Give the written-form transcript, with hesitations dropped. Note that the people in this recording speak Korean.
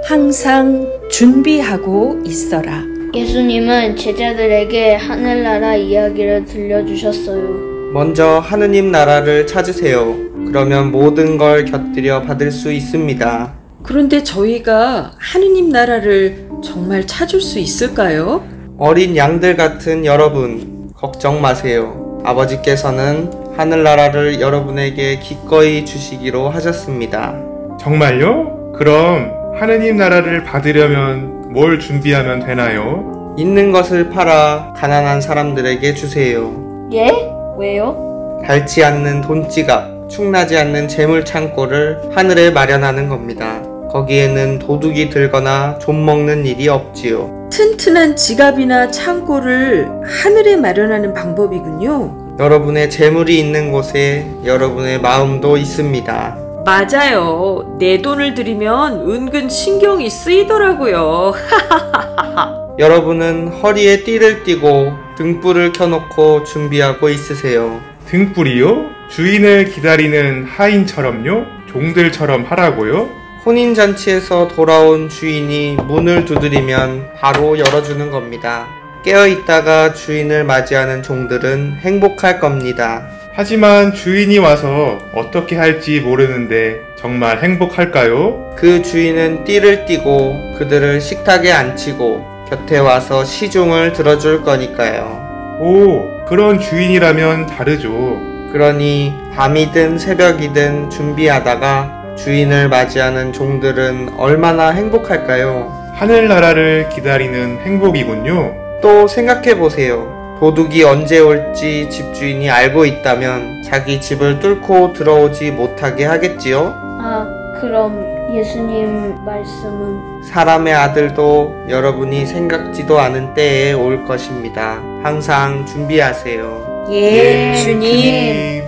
항상 준비하고 있어라. 예수님은 제자들에게 하늘나라 이야기를 들려주셨어요. 먼저 하느님 나라를 찾으세요. 그러면 모든 걸 곁들여 받을 수 있습니다. 그런데 저희가 하느님 나라를 정말 찾을 수 있을까요? 어린 양들 같은 여러분, 걱정 마세요. 아버지께서는 하늘나라를 여러분에게 기꺼이 주시기로 하셨습니다. 정말요? 그럼 하느님 나라를 받으려면 뭘 준비하면 되나요? 있는 것을 팔아 가난한 사람들에게 주세요. 예? 왜요? 닳지 않는 돈지갑, 충나지 않는 재물 창고를 하늘에 마련하는 겁니다. 거기에는 도둑이 들거나 좀 먹는 일이 없지요. 튼튼한 지갑이나 창고를 하늘에 마련하는 방법이군요. 여러분의 재물이 있는 곳에 여러분의 마음도 있습니다. 맞아요. 내 돈을 들이면 은근 신경이 쓰이더라고요. 여러분은 허리에 띠를 띠고 등불을 켜놓고 준비하고 있으세요. 등불이요? 주인을 기다리는 하인처럼요? 종들처럼 하라고요? 혼인잔치에서 돌아온 주인이 문을 두드리면 바로 열어주는 겁니다. 깨어있다가 주인을 맞이하는 종들은 행복할 겁니다. 하지만 주인이 와서 어떻게 할지 모르는데 정말 행복할까요? 그 주인은 띠를 띠고 그들을 식탁에 앉히고 곁에 와서 시중을 들어줄 거니까요. 오, 그런 주인이라면 다르죠. 그러니 밤이든 새벽이든 준비하다가 주인을 맞이하는 종들은 얼마나 행복할까요? 하늘나라를 기다리는 행복이군요. 또 생각해보세요. 도둑이 언제 올지 집주인이 알고 있다면 자기 집을 뚫고 들어오지 못하게 하겠지요? 그럼 예수님 말씀은? 사람의 아들도 여러분이 생각지도 않은 때에 올 것입니다. 항상 준비하세요. 예, 주님.